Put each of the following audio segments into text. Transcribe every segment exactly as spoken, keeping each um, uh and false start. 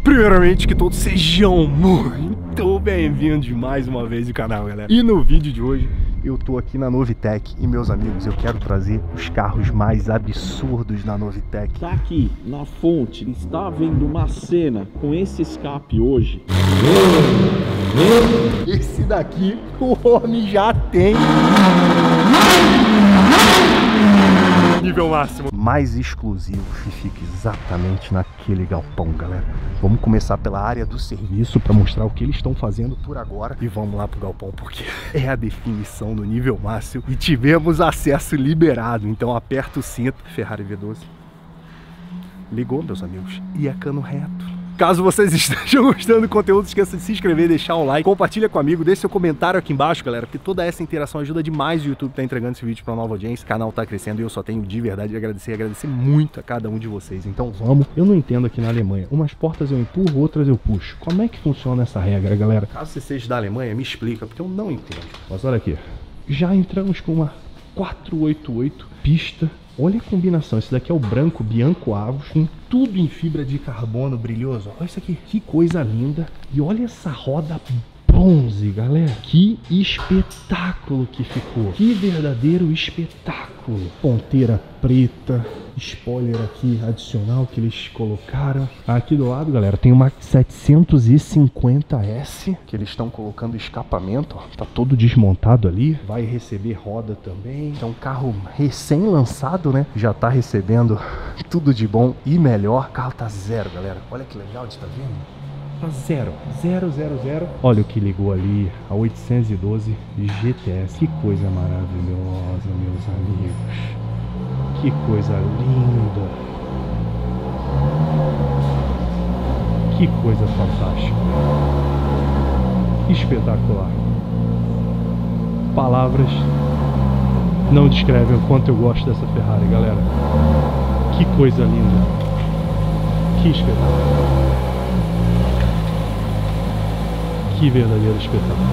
Primeiramente, que todos sejam muito bem-vindos mais uma vez ao canal, galera. E no vídeo de hoje, eu tô aqui na Novitec e, meus amigos, eu quero trazer os carros mais absurdos da Novitec. Tá aqui, na fonte, está vendo uma cena com esse escape hoje. Esse daqui, o homem já tem nível máximo, mais exclusivo, e fica exatamente naquele galpão, galera. Vamos começar pela área do serviço para mostrar o que eles estão fazendo por agora e vamos lá pro galpão, porque é a definição do nível máximo e tivemos acesso liberado. Então aperta o cinto. Ferrari V doze ligou, meus amigos, e é cano reto. Caso vocês estejam gostando do conteúdo, esqueça de se inscrever, deixar o like, compartilha com o amigo, deixe seu comentário aqui embaixo, galera, porque toda essa interação ajuda demais o YouTube tá entregando esse vídeo para uma nova audiência. O canal tá crescendo e eu só tenho de verdade de agradecer, agradecer muito a cada um de vocês. Então vamos. Eu não entendo aqui na Alemanha, umas portas eu empurro, outras eu puxo. Como é que funciona essa regra, galera? Caso você seja da Alemanha, me explica, porque eu não entendo. Mas olha aqui, já entramos com uma quatrocentos e oitenta e oito pista. Olha a combinação, esse daqui é o branco Bianco Avos, com tudo em fibra de carbono brilhoso. Olha isso aqui, que coisa linda. E olha essa roda bronze, galera. Que espetáculo que ficou. Que verdadeiro espetáculo. Ponteira preta, spoiler aqui adicional que eles colocaram. Aqui do lado, galera, tem uma setecentos e cinquenta S, que eles estão colocando escapamento, ó. Tá todo desmontado ali. Vai receber roda também. É um carro recém-lançado, né? Já tá recebendo tudo de bom e melhor. O carro tá zero, galera. Olha que legal de estar vendo. Tá zero, zero, zero, zero. Olha o que ligou ali, a oitocentos e doze G T S. Que coisa maravilhosa, meus amigos. Que coisa linda. Que coisa fantástica. Espetacular. Palavras não descrevem o quanto eu gosto dessa Ferrari, galera. Que coisa linda. Que espetáculo. Que verdadeiro espetáculo.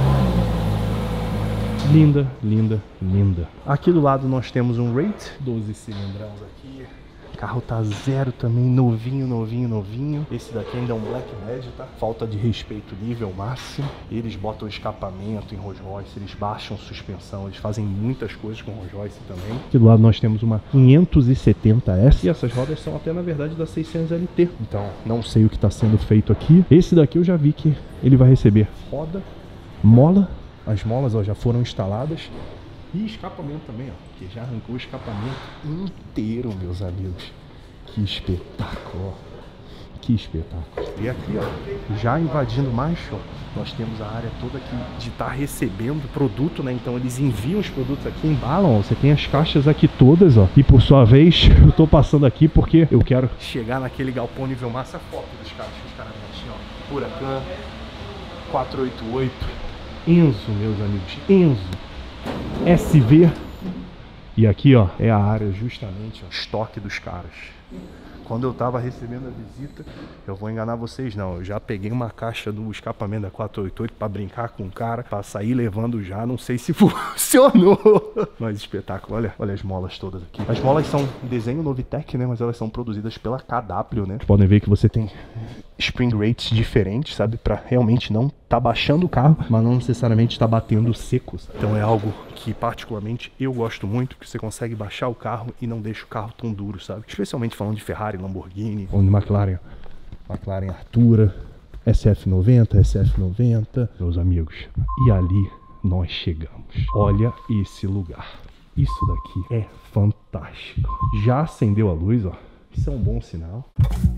Linda, linda, linda. Aqui do lado nós temos um Rate, doze cilindrões aqui. O carro tá zero também, novinho, novinho, novinho. Esse daqui ainda é um Black Badge, tá? Falta de respeito nível máximo. Eles botam escapamento em Rolls Royce, eles baixam suspensão, eles fazem muitas coisas com Rolls Royce também. Aqui do lado nós temos uma quinhentos e setenta S. E essas rodas são até, na verdade, da seiscentos L T. Então, não sei o que está sendo feito aqui. Esse daqui eu já vi que ele vai receber roda, mola. As molas, ó, já foram instaladas. E escapamento também, ó, que já arrancou o escapamento inteiro, meus amigos. Que espetáculo, ó. Que espetáculo. E aqui, ó, já invadindo mais, ó, nós temos a área toda aqui de estar tá recebendo produto, né? Então eles enviam os produtos aqui, embalam, ó. Você tem as caixas aqui todas, ó. E por sua vez, eu tô passando aqui porque eu quero chegar naquele galpão nível massa. Foto dos caras que os caras metem, ó. Huracan, quatrocentos e oitenta e oito, Enzo, meus amigos, Enzo. S V. E aqui, ó, é a área justamente, ó, estoque dos caras. Quando eu tava recebendo a visita, eu vou enganar vocês não, eu já peguei uma caixa do escapamento da quatrocentos e oitenta e oito pra brincar com o cara, pra sair levando já, não sei se funcionou. Mas espetáculo, olha, olha as molas todas aqui. As molas são desenho Novitec, né, mas elas são produzidas pela K W, né. Vocês podem ver que você tem spring rates diferentes, sabe, pra realmente não tá baixando o carro, mas não necessariamente tá batendo seco, sabe? Então é algo que particularmente eu gosto muito, que você consegue baixar o carro e não deixa o carro tão duro, sabe? Especialmente falando de Ferrari, Lamborghini, ou de McLaren, McLaren Artura, S F noventa, S F noventa, meus amigos. E ali nós chegamos. Olha esse lugar. Isso daqui é fantástico. Já acendeu a luz, ó. Isso é um bom sinal.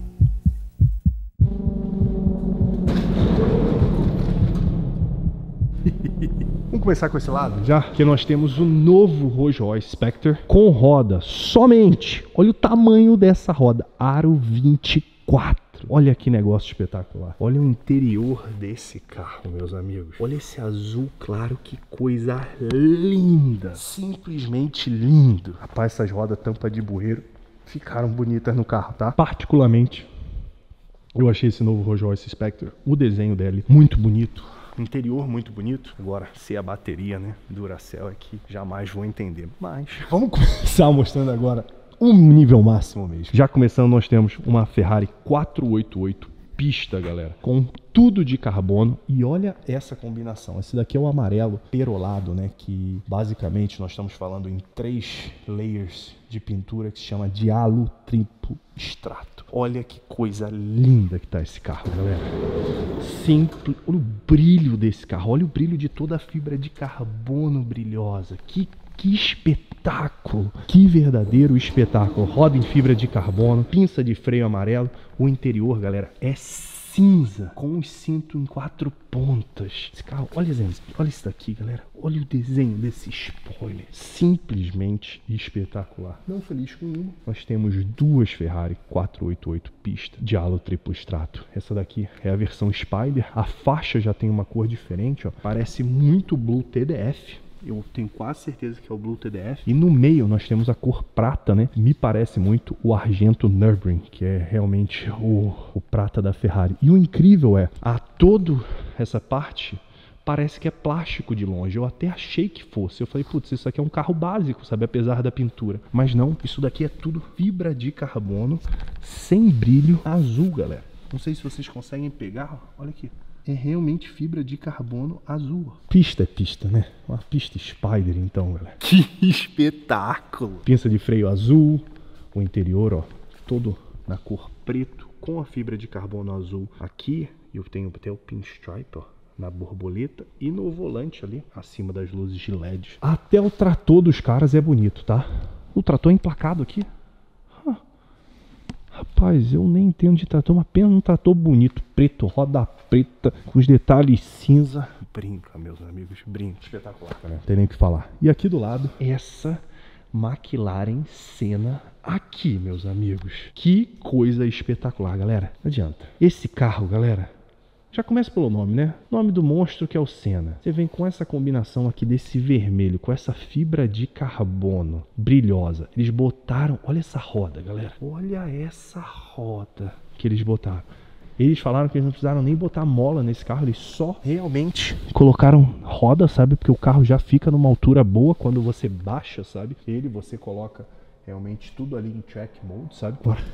Vamos começar com esse lado já, que nós temos o novo Rolls Royce Spectre com roda somente. Olha o tamanho dessa roda, aro vinte e quatro. Olha que negócio espetacular. Olha o interior desse carro, meus amigos. Olha esse azul claro, que coisa linda. Simplesmente lindo. Rapaz, essas rodas tampa de bueiro ficaram bonitas no carro, tá? Particularmente, eu achei esse novo Rolls Royce Spectre, o desenho dele, muito bonito. Interior muito bonito. Agora, se a bateria, né, Duracell é que jamais vou entender. Mas vamos começar mostrando agora o nível máximo mesmo. Já começando, nós temos uma Ferrari quatrocentos e oitenta e oito pista, galera. Com tudo de carbono. E olha essa combinação. Esse daqui é o amarelo perolado, né? Que basicamente nós estamos falando em três layers de pintura que se chama Dialo Triplo Strato. Olha que coisa linda que tá esse carro, galera. Simples. Olha o brilho desse carro. Olha o brilho de toda a fibra de carbono brilhosa. Que Que espetáculo! Que verdadeiro espetáculo! Roda em fibra de carbono, pinça de freio amarelo. O interior, galera, é cinza, com o cinto em quatro pontas. Esse carro, olha, olha isso daqui, galera. Olha o desenho desse spoiler. Simplesmente espetacular. Não feliz com uma, nós temos duas Ferrari quatrocentos e oitenta e oito pista de halo triplo strato. Essa daqui é a versão Spider. A faixa já tem uma cor diferente, ó. Parece muito Blue T D F. Eu tenho quase certeza que é o Blue T D F. E no meio nós temos a cor prata, né? Me parece muito o argento Nürburgring, que é realmente o, o prata da Ferrari. E o incrível é, a toda essa parte parece que é plástico de longe. Eu até achei que fosse. Eu falei, putz, isso aqui é um carro básico, sabe? Apesar da pintura. Mas não, isso daqui é tudo fibra de carbono, sem brilho, azul, galera. Não sei se vocês conseguem pegar. Olha aqui. É realmente fibra de carbono azul. Pista é pista, né? Uma pista Spider, então, galera. Que espetáculo! Pinça de freio azul. O interior, ó, todo na cor preto, com a fibra de carbono azul. Aqui, eu tenho até o pinstripe, ó, na borboleta. E no volante ali, acima das luzes de L E D. Até o trator dos caras é bonito, tá? O trator é emplacado aqui. Rapaz, eu nem entendo de trator, mas apenas um trator bonito, preto, roda preta, com os detalhes cinza. Brinca, meus amigos, brinca. Espetacular, né? Não tem nem o que falar. E aqui do lado, essa McLaren Senna aqui, meus amigos. Que coisa espetacular, galera. Não adianta. Esse carro, galera, já começa pelo nome, né? Nome do monstro que é o Senna. Você vem com essa combinação aqui desse vermelho, com essa fibra de carbono brilhosa. Eles botaram... Olha essa roda, galera. Olha essa roda que eles botaram. Eles falaram que eles não precisaram nem botar mola nesse carro. Eles só realmente colocaram roda, sabe? Porque o carro já fica numa altura boa quando você baixa, sabe? Ele, você coloca realmente tudo ali em track mode, sabe?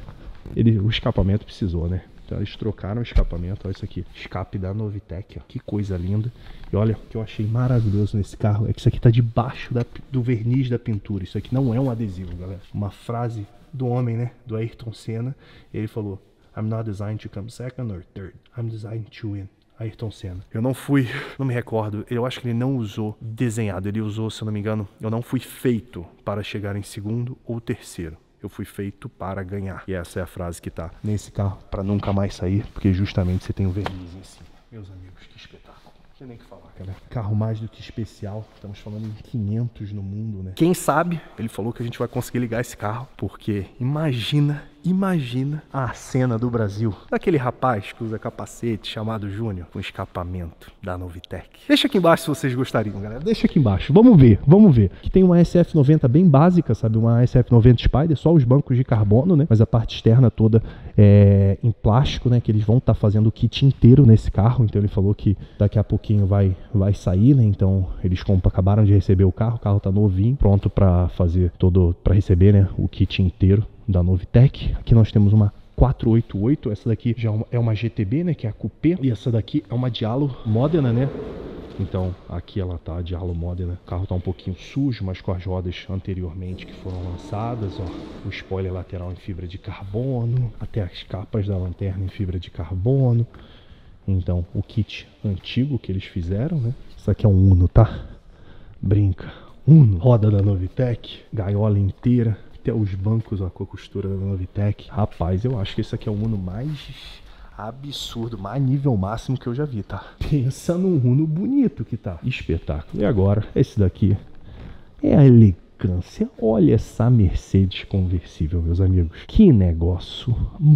Ele, o escapamento precisou, né? Então eles trocaram o escapamento, olha isso aqui, escape da Novitec, ó. Que coisa linda. E olha, o que eu achei maravilhoso nesse carro é que isso aqui tá debaixo da, do verniz da pintura. Isso aqui não é um adesivo, galera. Uma frase do homem, né, do Ayrton Senna, ele falou: I'm not designed to come second or third, I'm designed to win. Ayrton Senna. Eu não fui, não me recordo, eu acho que ele não usou desenhado, ele usou, se eu não me engano, eu não fui feito para chegar em segundo ou terceiro. Eu fui feito para ganhar. E essa é a frase que tá nesse carro, para nunca mais sair, porque justamente você tem um verniz em cima. Meus amigos, que espetáculo. Não tem nem o que falar, cara. Carro mais do que especial. Estamos falando em quinhentos no mundo, né? Quem sabe, ele falou que a gente vai conseguir ligar esse carro, porque imagina, imagina a cena do Brasil. Daquele rapaz que usa capacete chamado Júnior, com escapamento da Novitec. Deixa aqui embaixo se vocês gostariam, galera. Deixa aqui embaixo. Vamos ver, vamos ver. Aqui tem uma S F noventa bem básica, sabe? Uma S F noventa Spider, só os bancos de carbono, né? Mas a parte externa toda é em plástico, né? Que eles vão estar tá fazendo o kit inteiro nesse carro. Então ele falou que daqui a pouquinho vai, vai sair, né? Então eles compram, acabaram de receber o carro. O carro tá novinho, pronto para fazer todo, para receber, né? O kit inteiro da Novitec. Aqui nós temos uma quatrocentos e oitenta e oito, essa daqui já é uma G T B, né, que é a Coupé, e essa daqui é uma Dialo Modena, né? Então, aqui ela tá, Dialo Modena. O carro tá um pouquinho sujo, mas com as rodas anteriormente que foram lançadas, ó. O spoiler lateral em fibra de carbono, até as capas da lanterna em fibra de carbono. Então, o kit antigo que eles fizeram, né? Isso aqui é um Uno, tá? Brinca. Uno, roda da Novitec, gaiola inteira. Até os bancos, ó, com a costura da Novitec. Rapaz, eu acho que esse aqui é o Uno mais absurdo, mais nível máximo que eu já vi, tá? Pensa num Uno bonito que tá. Espetáculo. E agora, esse daqui é a elegância. Olha essa Mercedes conversível, meus amigos. Que negócio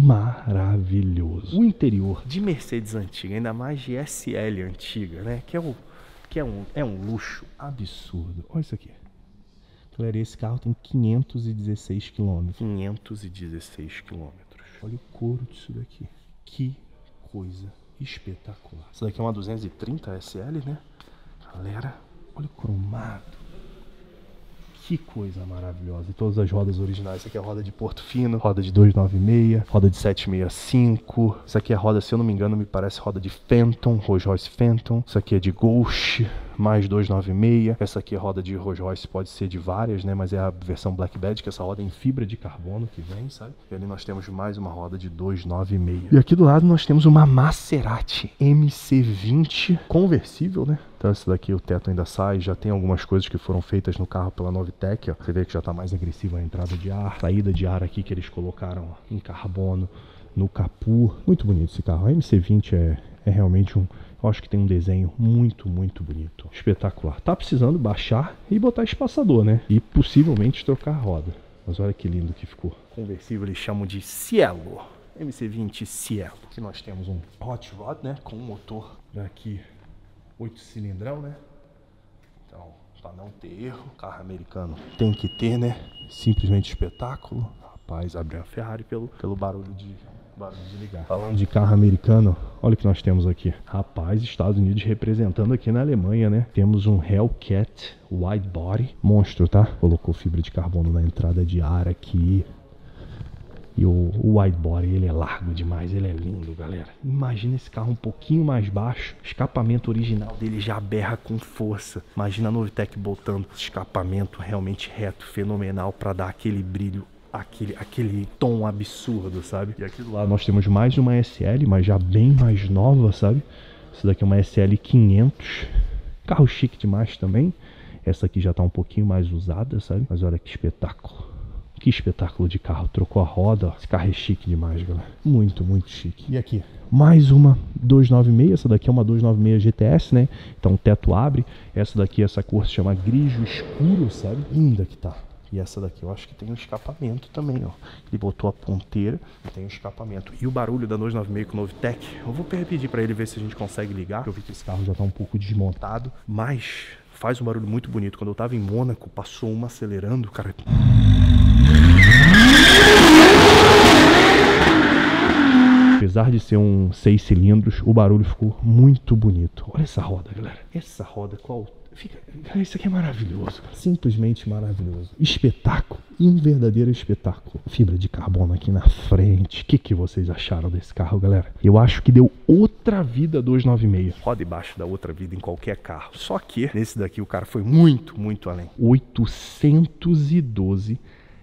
maravilhoso. O interior de Mercedes antiga, ainda mais de S L antiga, né? Que é, o, que é, um, é um luxo absurdo. Olha isso aqui. Galera, esse carro tem quinhentos e dezesseis quilômetros. quinhentos e dezesseis quilômetros. Olha o couro disso daqui. Que coisa espetacular. Essa daqui é uma duzentos e trinta S L, né? Galera, olha o cromado. Que coisa maravilhosa. E todas as rodas originais. Essa aqui é a roda de Portofino, roda de duzentos e noventa e seis, roda de setecentos e sessenta e cinco. Essa aqui é a roda, se eu não me engano, me parece roda de Phantom, Rolls Royce Phantom. Isso aqui é de Ghost, mais duzentos e noventa e seis. Essa aqui é a roda de Rolls Royce, pode ser de várias, né? Mas é a versão Black Badge, que essa roda é em fibra de carbono que vem, sabe? E ali nós temos mais uma roda de duzentos e noventa e seis. E aqui do lado nós temos uma Maserati M C vinte conversível, né? Então esse daqui o teto ainda sai, já tem algumas coisas que foram feitas no carro pela Novitec, ó. Você vê que já tá mais agressiva a entrada de ar, saída de ar aqui que eles colocaram, ó, em carbono no capô. Muito bonito esse carro. A M C vinte é, é realmente um... Eu acho que tem um desenho muito, muito bonito. Espetacular. Tá precisando baixar e botar espaçador, né? E possivelmente trocar a roda. Mas olha que lindo que ficou. Conversível eles chamam de Cielo. M C vinte Cielo. Aqui nós temos um hot rod, né? Com um motor daqui oito cilindrão, né? Então, para não ter erro, carro americano tem que ter, né? Simplesmente espetáculo. Rapaz, abriu a Ferrari pelo, pelo barulho de... barulho de ligar. Falando de carro americano, olha o que nós temos aqui. Rapaz, Estados Unidos representando aqui na Alemanha, né? Temos um Hellcat Wide Body. Monstro, tá? Colocou fibra de carbono na entrada de ar aqui. E o, o wide body, ele é largo demais, ele é lindo, galera. Imagina esse carro um pouquinho mais baixo. O escapamento original dele já berra com força. Imagina a Novitec botando escapamento realmente reto, fenomenal, para dar aquele brilho, aquele, aquele tom absurdo, sabe? E aqui do lado nós temos mais uma S L, mas já bem mais nova, sabe? Essa daqui é uma S L quinhentos. Carro chique demais também. Essa aqui já tá um pouquinho mais usada, sabe? Mas olha que espetáculo. Que espetáculo de carro, trocou a roda, ó. Esse carro é chique demais, galera. Muito, muito chique. E aqui, mais uma duzentos e noventa e seis, essa daqui é uma duzentos e noventa e seis G T S, né? Então o teto abre. Essa daqui, essa cor se chama grijo escuro, sabe? Linda que tá. E essa daqui eu acho que tem um escapamento também, ó. Ele botou a ponteira e tem um escapamento. E o barulho da duzentos e noventa e seis com o Novitec, eu vou pedir pra ele ver se a gente consegue ligar. Eu vi que esse carro já tá um pouco desmontado, mas faz um barulho muito bonito. Quando eu tava em Mônaco, passou uma acelerando, cara... Apesar de ser um seis cilindros, o barulho ficou muito bonito. Olha essa roda, galera. Essa roda, qual... Fica... Isso aqui é maravilhoso. Simplesmente maravilhoso. Espetáculo. Um verdadeiro espetáculo. Fibra de carbono aqui na frente. O que, que vocês acharam desse carro, galera? Eu acho que deu outra vida a duzentos e noventa e seis. Roda embaixo da outra vida em qualquer carro. Só que nesse daqui o cara foi muito, muito além. oitocentos e doze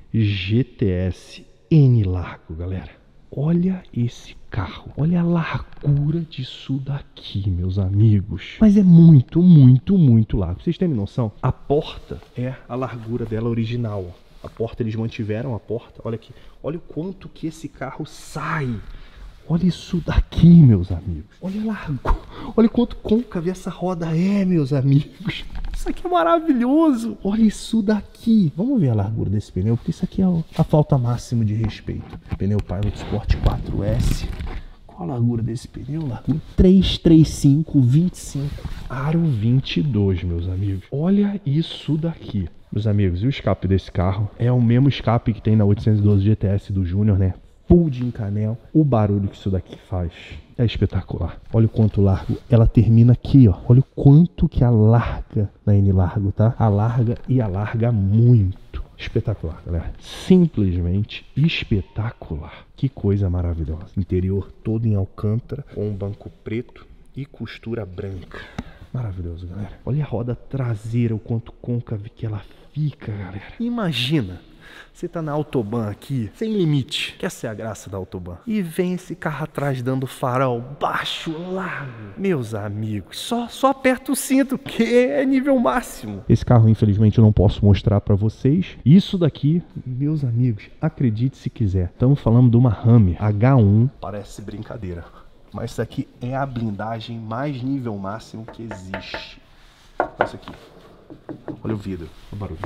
G T S N largo, galera. Olha esse carro, olha a largura disso daqui, meus amigos. Mas é muito, muito, muito largo. Pra vocês terem noção, a porta é a largura dela original. A porta, eles mantiveram a porta. Olha aqui, olha o quanto que esse carro sai. Olha isso daqui, meus amigos. Olha largo, olha quanto côncavo essa roda é, meus amigos. Isso aqui é maravilhoso. Olha isso daqui. Vamos ver a largura desse pneu, porque isso aqui é a falta máxima de respeito. Pneu Pilot Sport quatro S. Qual a largura desse pneu? Largura trezentos e trinta e cinco, vinte e cinco. Aro vinte e dois, meus amigos. Olha isso daqui. Meus amigos, e o escape desse carro é o mesmo escape que tem na oitocentos e doze G T S do Júnior, né? Full de encanel. O barulho que isso daqui faz é espetacular. Olha o quanto largo. Ela termina aqui, ó. Olha o quanto que alarga na N largo, tá? Alarga e alarga muito. Espetacular, galera. Simplesmente espetacular. Que coisa maravilhosa. Interior todo em alcântara, com um banco preto e costura branca. Maravilhoso, galera. Olha a roda traseira, o quanto côncavo que ela fica, galera. Imagina. Você tá na Autobahn aqui, sem limite, que essa é a graça da Autobahn. E vem esse carro atrás dando farol baixo, largo. Meus amigos, só, só aperta o cinto, que é nível máximo. Esse carro, infelizmente, eu não posso mostrar pra vocês. Isso daqui, meus amigos, acredite se quiser. Estamos falando de uma Ram H um. Parece brincadeira, mas isso aqui é a blindagem mais nível máximo que existe. Olha isso aqui. Olha o vidro, olha o barulho.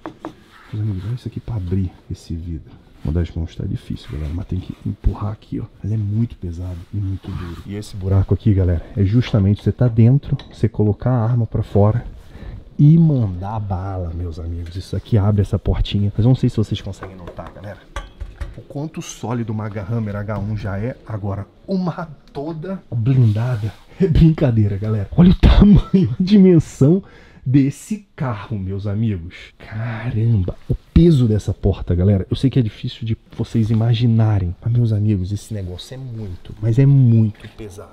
Olha isso aqui para abrir esse vidro. Uma das mãos tá difícil, galera, mas tem que empurrar aqui, ó. Mas é muito pesado e muito duro. E esse buraco aqui, galera, é justamente você tá dentro, você colocar a arma para fora e mandar bala, meus amigos. Isso aqui abre essa portinha. Mas não sei se vocês conseguem notar, galera, o quanto sólido uma Hammer H um já é. Agora, uma toda blindada é brincadeira, galera. Olha o tamanho, a dimensão desse carro, meus amigos. Caramba, o peso dessa porta, galera. Eu sei que é difícil de vocês imaginarem. Mas, meus amigos, esse negócio é muito, mas é muito pesado.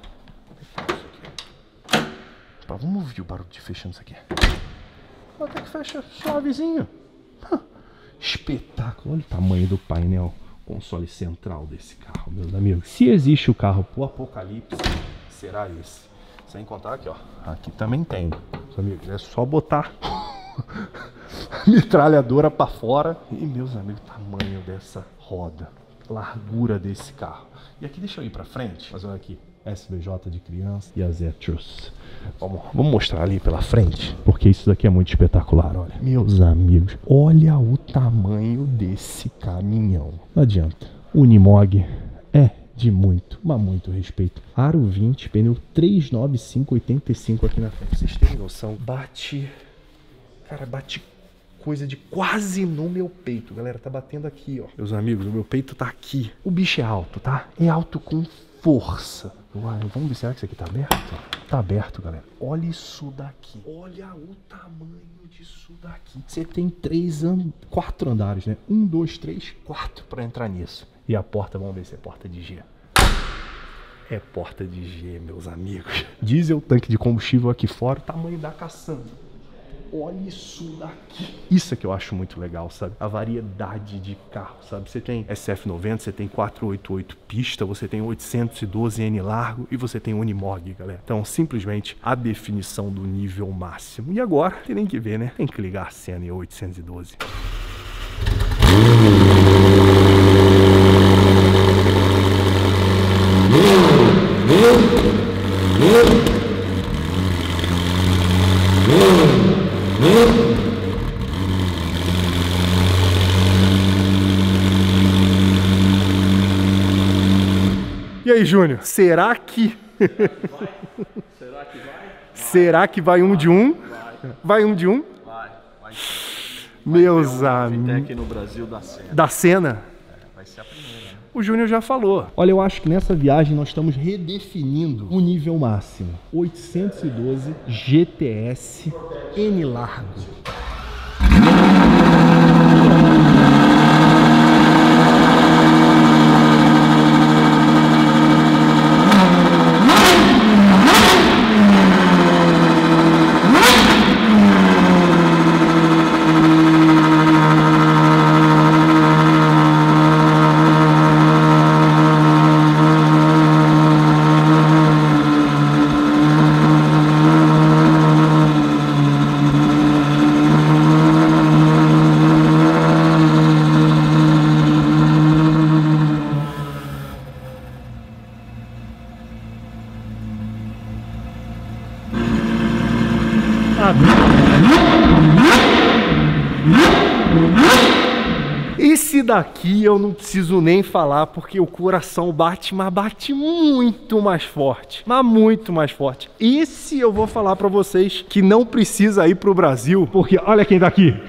Pá, vamos ouvir o barulho de fechando isso aqui. Até que fecha suavezinho. Espetáculo. Olha o tamanho do painel, console central desse carro, meus amigos. Se existe o carro pro apocalipse, será esse. Sem contar aqui, ó. Aqui também tem, meus amigos. É só botar a metralhadora pra fora. E, meus amigos, o tamanho dessa roda, largura desse carro. E aqui, deixa eu ir pra frente. Mas olha aqui, S V J de criança e as Etios. Vamos, vamos mostrar ali pela frente, porque isso daqui é muito espetacular, olha. Meus amigos, olha o tamanho desse caminhão. Não adianta. Unimog é de muito, mas muito respeito. Aro vinte, pneu trezentos e noventa e cinco oitenta e cinco aqui na frente. Vocês terem noção, bate... Cara, bate coisa de quase no meu peito. Galera, tá batendo aqui, ó. Meus amigos, o meu peito tá aqui. O bicho é alto, tá? É alto com força. Uai, vamos ver, será que isso aqui tá aberto? Tá aberto, galera. Olha isso daqui. Olha o tamanho disso daqui. Você tem três, and... quatro andares, né? Um, dois, três, quatro pra entrar nisso. E a porta, vamos ver se é porta de G. É porta de G, meus amigos. Diesel, tanque de combustível aqui fora, o tamanho da caçamba. Olha isso daqui. Isso é que eu acho muito legal, sabe? A variedade de carro, sabe? Você tem S F noventa, você tem quatrocentos e oitenta e oito pista, você tem oitocentos e doze N largo e você tem Unimog, galera. Então, simplesmente a definição do nível máximo. E agora, tem nem que ver, né? Tem que ligar a cena em oitocentos e doze. E aí, Júnior, será que... Será que vai? Será que vai um de um? Vai. Vai um de um? Vai. Vai. Meus um amigos. Novitec no Brasil da Cena. Da Cena? É, vai ser a primeira, né? O Júnior já falou. Olha, eu acho que nessa viagem nós estamos redefinindo o nível máximo. oitocentos e doze G T S N largo. Esse daqui eu não preciso nem falar, porque o coração bate, mas bate muito mais forte. Mas muito mais forte. Esse eu vou falar pra vocês que não precisa ir pro Brasil, porque olha quem tá aqui.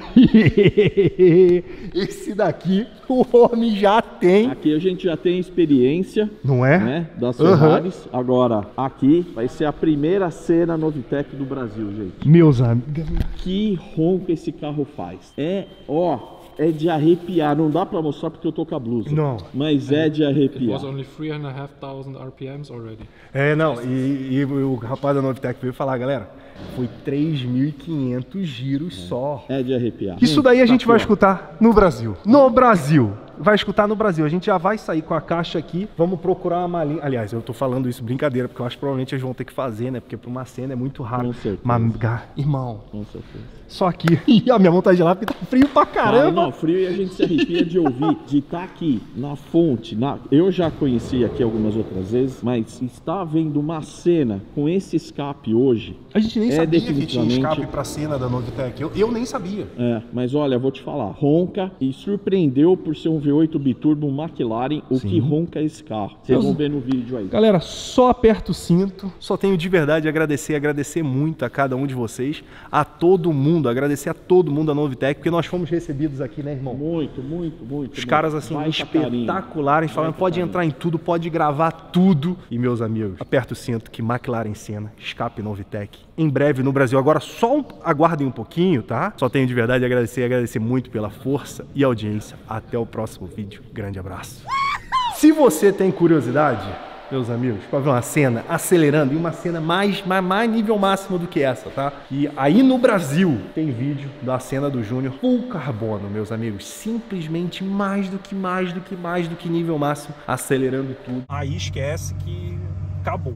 Esse daqui o homem já tem. Aqui a gente já tem experiência, não é? Né, das Ferraris. Uhum. Agora, aqui vai ser a primeira Cena Novitec do Brasil, gente. Meus amigos. Que ronco esse carro faz. É, ó... É de arrepiar, não dá pra mostrar porque eu tô com a blusa. Não. Mas é de arrepiar. It was only three and a half thousand R P Ms already. É, não, e, e o rapaz da Novitec veio falar, galera, foi três mil e quinhentos giros é. só. É de arrepiar. Isso daí a gente vai escutar no Brasil. No Brasil. Vai escutar no Brasil. A gente já vai sair com a caixa aqui. Vamos procurar uma malinha. Aliás, eu tô falando isso brincadeira, porque eu acho que provavelmente eles vão ter que fazer, né? Porque pra uma cena é muito raro. Com certeza. Mas, irmão, com certeza. Só aqui. E a minha mão tá gelada porque tá frio pra caramba. Cara, não, frio e a gente se arrepia de ouvir. De estar aqui na fonte. Na... Eu já conheci aqui algumas outras vezes, mas estar vendo uma cena com esse escape hoje. A gente nem é sabia definitivamente... que tinha escape pra cena da Novitec. Eu, eu nem sabia. É, mas olha, vou te falar. Ronca e surpreendeu por ser um V oito biturbo McLaren, o Sim. que ronca esse carro. Vocês Eu- vão ver no vídeo aí. Galera, só aperta o cinto. Só tenho de verdade a agradecer, agradecer muito a cada um de vocês, a todo mundo, agradecer a todo mundo da Novitec, porque nós fomos recebidos aqui, né, irmão? Muito, muito, muito. Os caras assim Baita carinho. espetaculares, falando Baita pode carinho. entrar em tudo, pode gravar tudo. E meus amigos, aperta o cinto que McLaren Senna, escape Novitec, em breve no Brasil. Agora só um, aguardem um pouquinho, tá? Só tenho de verdade a agradecer, agradecer muito pela força e audiência. Até o próximo vídeo. Grande abraço. Se você tem curiosidade, meus amigos, para ver uma cena acelerando, e uma cena mais, mais, mais nível máximo do que essa, tá? E aí no Brasil tem vídeo da cena do Júnior full carbono, meus amigos. Simplesmente mais do que mais do que mais do que nível máximo, acelerando tudo. Aí esquece que acabou.